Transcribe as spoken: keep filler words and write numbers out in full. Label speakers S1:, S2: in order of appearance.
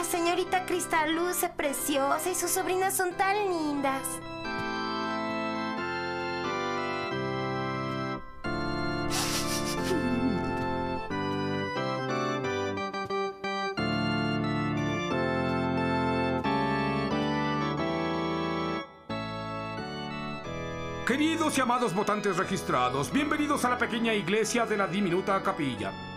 S1: La señorita Cristal luce preciosa y sus sobrinas son tan lindas.
S2: Queridos y amados votantes registrados, bienvenidos a la pequeña iglesia de la diminuta capilla.